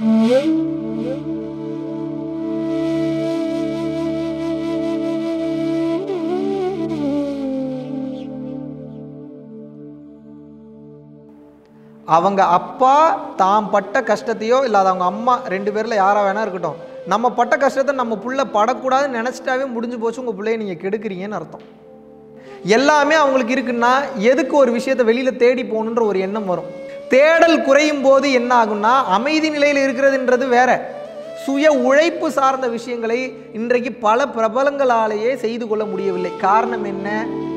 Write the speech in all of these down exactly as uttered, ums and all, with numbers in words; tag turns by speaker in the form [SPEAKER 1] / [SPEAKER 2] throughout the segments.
[SPEAKER 1] அவங்க அப்பா தாம் பட்ட கஷ்டத்தையோ இல்லை அவங்க அம்மா ரெண்டு பேரில் யாராக வேணா இருக்கட்டும், நம்ம பட்ட கஷ்டத்தை நம்ம புள்ள படக்கூடாதுன்னு நினச்சிட்டாவே முடிஞ்சு போச்சு, உங்கள் பிள்ளைய நீங்கள் கெடுக்குறீங்கன்னு அர்த்தம். எல்லாமே அவங்களுக்கு இருக்குன்னா எதுக்கு ஒரு விஷயத்தை வெளியில் தேடி போகணுன்ற ஒரு எண்ணம் வரும். தேடல் குறையும் போது என்ன ஆகும்னா அமைதி நிலையில் இருக்கிறதுன்றது வேற. சுய உழைப்பு சார்ந்த விஷயங்களை இன்றைக்கு பல பிரபலங்களாலேயே செய்து கொள்ள முடியவில்லை. காரணம் என்ன?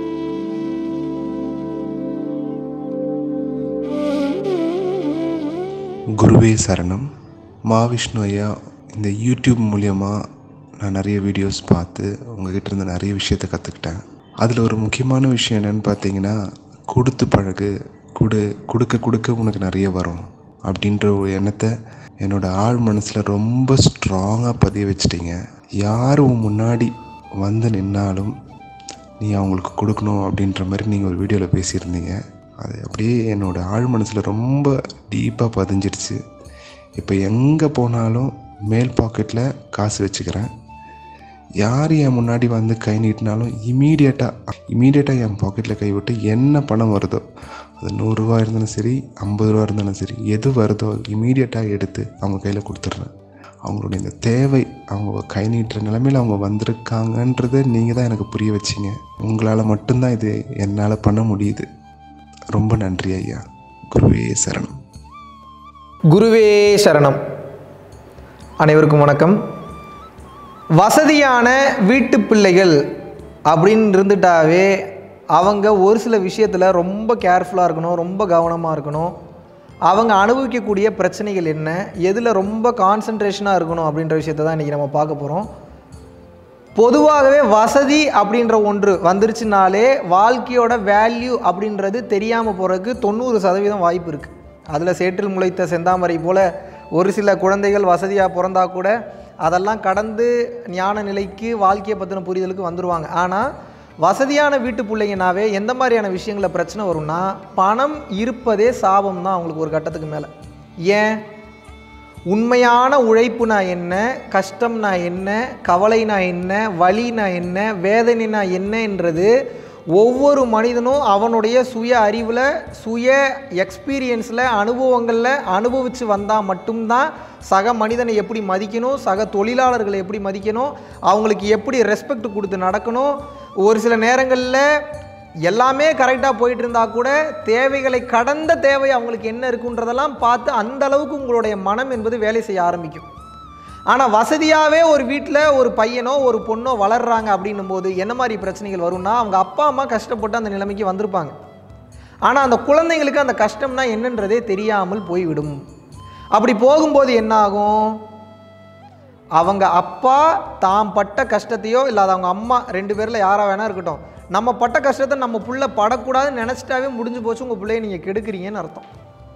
[SPEAKER 2] குருவே சரணம். மாவிஷ்ணு ஐயா, இந்த யூடியூப் மூலியமாக நான் நிறைய வீடியோஸ் பார்த்து உங்ககிட்ட இருந்து நிறைய விஷயத்தை கற்றுக்கிட்டேன். அதில் ஒரு முக்கியமான விஷயம் என்னென்னு பார்த்தீங்கன்னா, கொடுத்து பழகு, கொடு கொடுக்க கொடுக்க உனக்கு நிறைய வரும் அப்படின்ற ஒரு எண்ணத்தை என்னோடய ஆழ் மனசில் ரொம்ப ஸ்ட்ராங்காக பதிய வச்சிட்டிங்க. யார் உன் முன்னாடி வந்து நின்னாலும் நீ அவங்களுக்கு கொடுக்கணும் அப்படின்ற மாதிரி நீங்கள் ஒரு வீடியோவில் பேசியிருந்தீங்க. அது அப்படியே என்னோடய ஆழ் மனசில் ரொம்ப டீப்பாக பதிஞ்சிடுச்சு. இப்போ எங்கே போனாலும் மேல் பாக்கெட்டில் காசு வச்சுக்கிறேன். யார் என் முன்னாடி வந்து கை நீட்டினாலும் இமீடியட்டாக இமீடியட்டாக என் பாக்கெட்டில் கை விட்டு என்ன பணம் வருதோ, அது நூறுரூவா இருந்தாலும் சரி, ஐம்பது ரூபா இருந்தாலும் சரி, எது வருதோ இமீடியட்டாக எடுத்து அவங்க கையில் கொடுத்துட்றேன். அவங்களுடைய இந்த தேவை, அவங்க கை நீட்டுற நிலைமையில் அவங்க வந்திருக்காங்கன்றதை நீங்கள் தான் எனக்கு புரிய வச்சிங்க. உங்களால் மட்டும்தான் இது என்னால் பண்ண முடியுது. ரொம்ப நன்றி ஐயா. குருவே சரணம்.
[SPEAKER 1] குருவே சரணம். அனைவருக்கும் வணக்கம். வசதியான வீட்டு பிள்ளைகள் அப்படின்னு இருந்துட்டாவே அவங்க ஒரு சில விஷயத்தில் ரொம்ப கேர்ஃபுல்லாக இருக்கணும், ரொம்ப கவனமாக இருக்கணும். அவங்க அனுபவிக்கக்கூடிய பிரச்சனைகள் என்ன, எதில் ரொம்ப கான்சன்ட்ரேஷனாக இருக்கணும் அப்படின்ற விஷயத்தை தான் இன்றைக்கி நம்ம பார்க்க போகிறோம். பொதுவாகவே வசதி அப்படின்ற ஒன்று வந்துருச்சுனாலே வாழ்க்கையோட வேல்யூ அப்படின்றது தெரியாமல் போகிறதுக்கு தொண்ணூறு சதவீதம் வாய்ப்பு இருக்குது. அதில் சேற்றில் முளைத்த செந்தாமரை போல் ஒரு சில குழந்தைகள் வசதியாக பிறந்தா கூட அதெல்லாம் கடந்து ஞான நிலைக்கு, வாழ்க்கையை பற்றின புரிதலுக்கு வந்துடுவாங்க. ஆனால் வசதியான வீட்டு பிள்ளைங்கனாவே எந்த மாதிரியான விஷயங்களில் பிரச்சனை வரும்னா, பணம் இருப்பதே சாபம் தான் அவங்களுக்கு ஒரு கட்டத்துக்கு மேலே. ஏன்? உண்மையான உழைப்புனா என்ன, கஷ்டம்னா என்ன, கவலைனா என்ன, வலினா என்ன, வேதனைனா என்னன்றது ஒவ்வொரு மனிதனும் அவனுடைய சுய அறிவில், சுய எக்ஸ்பீரியன்ஸில், அனுபவங்களில் அனுபவித்து வந்தால் மட்டும்தான் சக மனிதனை எப்படி மதிக்கணும், சக தொழிலாளர்களை எப்படி மதிக்கணும், அவங்களுக்கு எப்படி ரெஸ்பெக்ட் கொடுத்து நடக்கணும். ஒரு சில நேரங்களில் எல்லாமே கரெக்டாக போயிட்டு இருந்தால் கூட தேவைகளை கடந்த தேவை அவங்களுக்கு என்ன இருக்குன்றதெல்லாம் பார்த்து அந்த அளவுக்கு உங்களுடைய மனம் என்பது வேலை செய்ய ஆரம்பிக்கும். ஆனால் வசதியாகவே ஒரு வீட்டில் ஒரு பையனோ ஒரு பொண்ணோ வளர்கிறாங்க அப்படின்னும் போது என்ன மாதிரி பிரச்சனைகள் வரும்னா, அவங்க அப்பா அம்மா கஷ்டப்பட்டு அந்த நிலைமைக்கு வந்திருப்பாங்க. ஆனால் அந்த குழந்தைங்களுக்கு அந்த கஷ்டம்னா என்னன்றதே தெரியாமல் போய்விடும். அப்படி போகும்போது என்ன ஆகும்? அவங்க அப்பா தாம் பட்ட கஷ்டத்தையோ இல்லை அவங்க அம்மா ரெண்டு பேரில் யாராக வேணா இருக்கட்டும், நம்ம பட்ட கஷ்டத்தை நம்ம புள்ள படக்கூடாதுன்னு நினச்சிட்டாவே முடிஞ்சு போச்சு, உங்கள் பிள்ளைய நீங்கள் கெடுக்குறீங்கன்னு அர்த்தம்.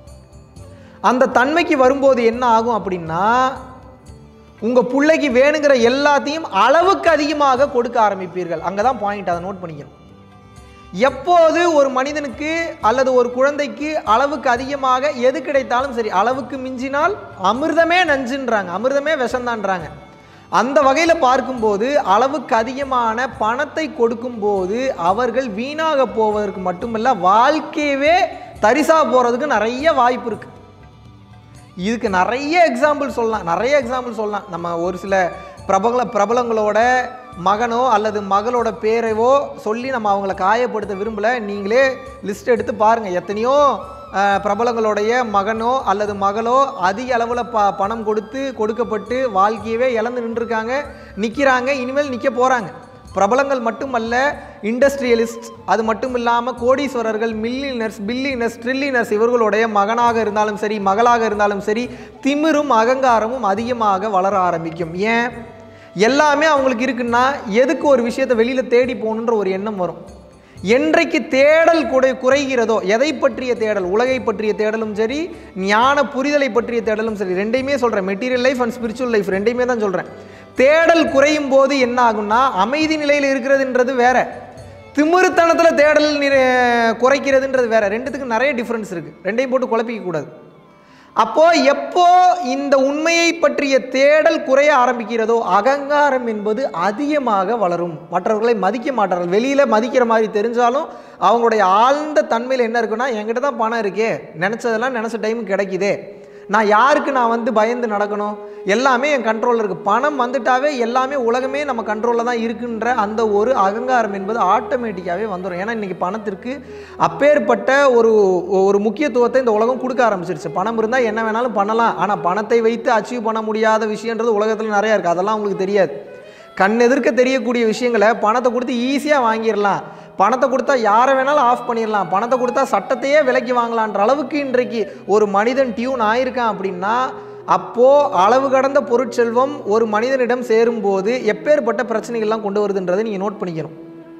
[SPEAKER 1] அந்த தன்மைக்கு வரும்போது என்ன ஆகும் அப்படின்னா, உங்கள் பிள்ளைக்கு வேணுங்கிற எல்லாத்தையும் அளவுக்கு அதிகமாக கொடுக்க ஆரம்பிப்பீர்கள். அங்கே தான் பாயிண்ட், அதை நோட் பண்ணிக்கணும். எப்போது ஒரு மனிதனுக்கு அல்லது ஒரு குழந்தைக்கு அளவுக்கு அதிகமாக எது கிடைத்தாலும் சரி, அளவுக்கு மிஞ்சினால் அமிர்தமே நஞ்சுன்றாங்க, அமிர்தமே விஷந்தான்றாங்க. அந்த வகையில் பார்க்கும்போது அளவுக்கு அதிகமான பணத்தை கொடுக்கும்போது அவர்கள் வீணாக போவதற்கு மட்டுமல்ல, வாழ்க்கையவே தரிசாக போகிறதுக்கு நிறைய வாய்ப்பு இருக்குது. இதுக்கு நிறைய எக்ஸாம்பிள் சொல்லலாம், நிறைய எக்ஸாம்பிள் சொல்லலாம். நம்ம ஒரு சில பிரபல பிரபலங்களோட மகனோ அல்லது மகளோட பேரைவோ சொல்லி நம்ம அவங்கள காயப்படுத்த விரும்பலை. நீங்களே லிஸ்ட் எடுத்து பாருங்கள். எத்தனையோ பிரபலங்களுடைய மகனோ அல்லது மகளோ அதிக அளவில் ப பணம் கொடுத்து கொடுக்கப்பட்டு வாழ்க்கையவே இழந்து நின்றுருக்காங்க, நிற்கிறாங்க, இனிமேல் நிற்க போகிறாங்க. பிரபலங்கள் மட்டுமல்ல, இண்டஸ்ட்ரியலிஸ்ட், அது மட்டும் இல்லாமல் கோடீஸ்வரர்கள், மில்லியனர்ஸ், பில்லியனர்ஸ், ட்ரில்லியனர்ஸ், இவர்களுடைய மகனாக இருந்தாலும் சரி, மகளாக இருந்தாலும் சரி, திமிரும் அகங்காரமும் அதிகமாக வளர ஆரம்பிக்கும். ஏன்? எல்லாமே அவங்களுக்கு இருக்குன்னா எதுக்கு ஒரு விஷயத்தை வெளியில் தேடி போகணுன்ற ஒரு எண்ணம் வரும். என்றைக்கு தேடல் குறை குறைகிறதோ, எதை பற்றிய தேடல், உலகை பற்றிய தேடலும் சரி, ஞான புரிதலை பற்றிய தேடலும் சரி, ரெண்டையுமே சொல்கிறேன். Material life and spiritual life ரெண்டையுமே தான் சொல்கிறேன். தேடல் குறையும் போது என்ன ஆகும்னா, அமைதி நிலையில் இருக்கிறதுன்றது வேற, திமிருத்தனத்தில் தேடல் குறைக்கிறதுன்றது வேற. ரெண்டுத்துக்கு நிறைய டிஃப்ரென்ஸ் இருக்குது. ரெண்டையும் போட்டு குழப்பிக்க கூடாது. அப்போ எப்போ இந்த உண்மையை பற்றிய தேடல் குறைய ஆரம்பிக்கிறதோ அகங்காரம் என்பது அதிகமாக வளரும். மற்றவர்களை மதிக்க மாட்டார்கள். வெளியில மதிக்கிற மாதிரி தெரிஞ்சாலும் அவங்களுடைய ஆழ்ந்த தன்மையில் என்ன இருக்குன்னா, என்கிட்ட தான் பணம் இருக்கே, நினைச்சதெல்லாம் நினைச்ச டைம் கிடைக்குதே, நான் யாருக்கு நான் வந்து பயந்து நடக்கணும், எல்லாமே என் கண்ட்ரோலில் இருக்குது, பணம் வந்துட்டாவே எல்லாமே உலகமே நம்ம கண்ட்ரோலில் தான் இருக்குன்ற அந்த ஒரு அகங்காரம் என்பது ஆட்டோமேட்டிக்காகவே வந்துடும். ஏன்னா இன்றைக்கி பணத்திற்கு அப்பேற்பட்ட ஒரு ஒரு முக்கியத்துவத்தை இந்த உலகம் கொடுக்க ஆரம்பிச்சிருச்சு. பணம் இருந்தால் என்ன வேணாலும் பண்ணலாம், ஆனால் பணத்தை வைத்து அச்சீவ் பண்ண முடியாத விஷயன்றது உலகத்தில் நிறையா இருக்குது. அதெல்லாம் உங்களுக்கு தெரியாது. கண் எதிர்க்க தெரியக்கூடிய விஷயங்களை பணத்தை கொடுத்து ஈஸியாக வாங்கிடலாம், பணத்தை கொடுத்தா யாரை வேணாலும் ஆஃப் பண்ணிடலாம், பணத்தை கொடுத்தா சட்டத்தையே விலைக்கு வாங்கலான்ற அளவுக்கு இன்றைக்கு ஒரு மனிதன் டியூன் ஆயிருக்கான். அப்படின்னா அப்போது அளவு கடந்த பொருட்செல்வம் ஒரு மனிதனிடம் சேரும்போது எப்பேற்பட்ட பிரச்சனைகள்லாம் கொண்டு வருதுன்றதை நீங்கள் நோட் பண்ணிக்கணும்.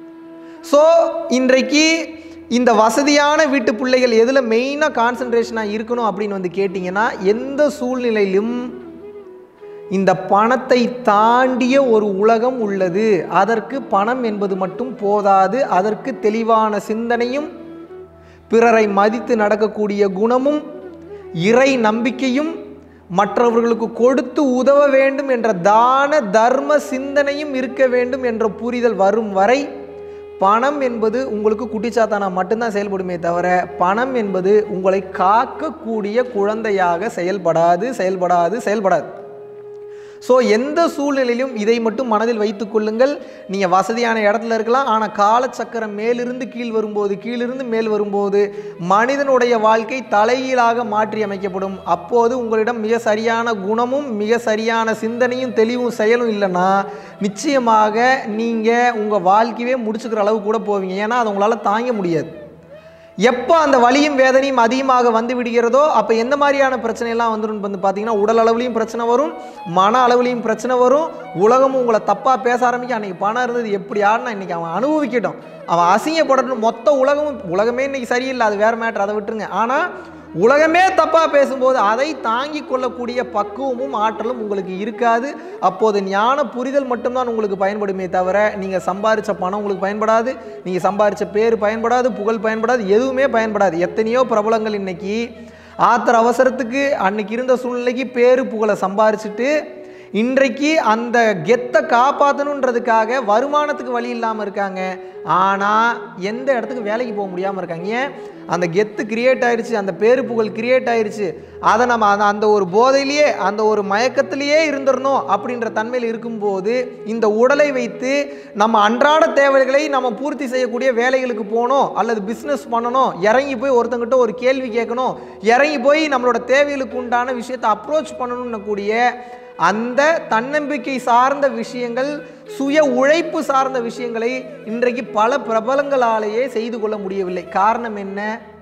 [SPEAKER 1] ஸோ இன்றைக்கு இந்த வசதியான வீட்டு பிள்ளைகள் எதில் மெயினாக கான்சன்ட்ரேஷனாக இருக்கணும் அப்படின்னு வந்து கேட்டிங்கன்னா, எந்த சூழ்நிலையிலும் இந்த பணத்தை தாண்டிய ஒரு உலகம் உள்ளது, அதற்கு பணம் என்பது மட்டும் போதாது, அதற்கு தெளிவான சிந்தனையும் பிறரை மதித்து நடக்கக்கூடிய குணமும் இறை நம்பிக்கையும் மற்றவர்களுக்கு கொடுத்து உதவ வேண்டும் என்ற தான தர்ம சிந்தனையும் இருக்க வேண்டும் என்ற புரிதல் வரும் வரை பணம் என்பது உங்களுக்கு குட்டிச்சாத்தானா மட்டும்தான் செயல்படுமே தவிர பணம் என்பது உங்களை காக்கக்கூடிய குழந்தையாக செயல்படாது செயல்படாது செயல்படாது ஸோ எந்த சூழ்நிலையிலும் இதை மட்டும் மனதில் வைத்து கொள்ளுங்கள். நீங்கள் வசதியான இடத்துல இருக்கலாம், ஆனால் காலச்சக்கரம் மேலிருந்து கீழ் வரும்போது கீழிருந்து மேல் வரும்போது மனிதனுடைய வாழ்க்கை தலைகீழாக மாற்றி அமைக்கப்படும். அப்போது உங்களிடம் மிக சரியான குணமும் மிக சரியான சிந்தனையும் தெளிவும் செயலும் இல்லைன்னா நிச்சயமாக நீங்கள் உங்கள் வாழ்க்கையே முடிச்சுக்கிற அளவு கூட போவீங்க. ஏன்னா அதை உங்களால் தாங்க முடியாது. எப்போ அந்த வலியும் வேதனையும் அதிகமாக வந்து விடுகிறதோ அப்போ எந்த மாதிரியான பிரச்சனையெல்லாம் வந்துடும் வந்து பார்த்தீங்கன்னா, உடல் அளவுலையும் பிரச்சனை வரும், மன அளவுலையும் பிரச்சனை வரும், உலகமும் உங்களை தப்பாக பேச ஆரம்பிக்க. அன்றைக்கி பணம் இருந்தது எப்படி ஆடுனா இன்றைக்கி அவன் அனுபவிக்கட்டும், அவன் அசிங்கப்படணும், மொத்த உலகமும் உலகமே இன்றைக்கி சரியில்லை, அது வேறு மேட்ரு, அதை விட்டுருங்க. ஆனால் உலகமே தப்பாக பேசும்போது அதை தாங்கி கொள்ளக்கூடிய பக்குவமும் ஆற்றலும் உங்களுக்கு இருக்காது. அப்போது ஞான புரிதல் மட்டும்தான் உங்களுக்கு பயன்படுமே தவிர நீங்கள் சம்பாதிச்ச பணம் உங்களுக்கு பயன்படாது, நீங்கள் சம்பாதிச்ச பேர் பயன்படாது, புகழ் பயன்படாது, எதுவுமே பயன்படாது. எத்தனையோ பிரபலங்கள் இன்னைக்கு ஆத்திர அவசரத்துக்கு அன்னைக்கு இருந்த சூழ்நிலைக்கு பேரு புகழை சம்பாரிச்சுட்டு இன்றைக்கு அந்த கெத்தை காப்பாற்றணுன்றதுக்காக வருமானத்துக்கு வழி இல்லாமல் இருக்காங்க. ஆனால் எந்த இடத்துக்கு வேலைக்கு போக முடியாமல் இருக்காங்க. ஏன்? அந்த கெத்து கிரியேட் ஆயிடுச்சு, அந்த பேரு புகழ் கிரியேட் ஆயிடுச்சு. அதை நம்ம அந்த அந்த ஒரு போதையிலேயே அந்த ஒரு மயக்கத்திலேயே இருந்துடணும் அப்படின்ற தன்மையில் இருக்கும்போது இந்த உடலை வைத்து நம்ம அன்றாட தேவைகளை நம்ம பூர்த்தி செய்யக்கூடிய வேலைகளுக்கு போகணும், அல்லது பிஸ்னஸ் பண்ணணும், இறங்கி போய் ஒருத்தங்கிட்ட ஒரு கேள்வி கேட்கணும், இறங்கி போய் நம்மளோட தேவைகளுக்கு உண்டான விஷயத்தை அப்ரோச் பண்ணணும்னு கூடிய அந்த தன்னம்பிக்கை சார்ந்த விஷயங்கள், சுய உழைப்பு சார்ந்த விஷயங்களை இன்றைக்கு பல பிரபலங்களாலேயே செய்து கொள்ள முடியவில்லை. காரணம் என்ன?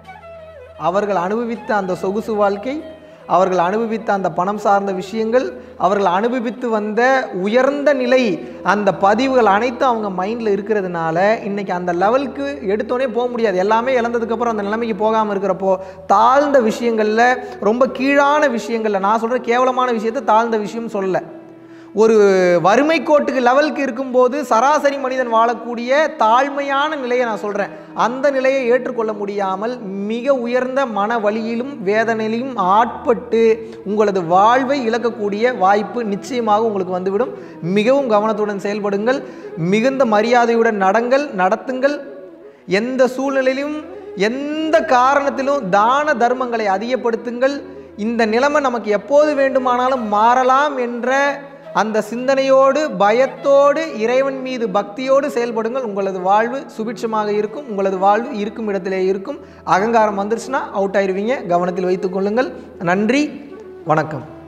[SPEAKER 1] அவர்கள் அனுபவித்த அந்த சொகுசு வாழ்க்கை, அவர்கள் அனுபவித்த அந்த பணம் சார்ந்த விஷயங்கள், அவர்கள் அனுபவித்து வந்த உயர்ந்த நிலை, அந்த பதிவுகள் அனைத்தும் அவங்க மைண்டில் இருக்கிறதுனால இன்றைக்கி அந்த லெவலுக்கு எடுத்தோடனே போக முடியாது. எல்லாமே இழந்ததுக்கப்புறம் அந்த நிலைமைக்கு போகாமல் இருக்கிறப்போ தாழ்ந்த விஷயங்களில், ரொம்ப கீழான விஷயங்களில், நான் சொல்கிற கேவலமான விஷயத்தை தாழ்ந்த விஷயம் சொல்லலை, ஒரு வறுமை கோட்டுக்கு லெவலுக்கு இருக்கும்போது சராசரி மனிதன் வாழக்கூடிய தாழ்மையான நிலையை நான் சொல்கிறேன். அந்த நிலையை ஏற்றுக்கொள்ள முடியாமல் மிக உயர்ந்த மன வலியிலும் வேதனையிலும் ஆட்பட்டு உங்களது வாழ்வை இழக்கக்கூடிய வாய்ப்பு நிச்சயமாக உங்களுக்கு வந்துவிடும். மிகவும் கவனத்துடன் செயல்படுங்கள், மிகுந்த மரியாதையுடன் நடங்கள், நடத்துங்கள். எந்த சூழ்நிலையிலும் எந்த காரணத்திலும் தான தர்மங்களை அதிகப்படுத்துங்கள். இந்த நிலைமை நமக்கு எப்போது வேண்டுமானாலும் மாறலாம் என்ற அந்த சிந்தனையோடு, பயத்தோடு, இறைவன் மீது பக்தியோடு செயல்படுங்கள். உங்களது வாழ்வு சுபிட்சமாக இருக்கும், உங்களது வாழ்வு இருக்கும் இடத்திலே இருக்கும். அகங்காரம் வந்துருச்சுன்னா அவுட் ஆயிடுவீங்க. கவனத்தில் வைத்துக் கொள்ளுங்கள். நன்றி, வணக்கம்.